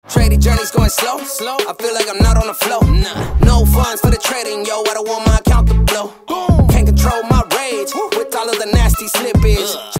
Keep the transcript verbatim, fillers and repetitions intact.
Trading journey's going slow, slow. I feel like I'm not on the flow. Nah. No funds for the trading, yo. I don't want my account to blow. Boom. Can't control my rage with all of the nasty slippage. Ugh.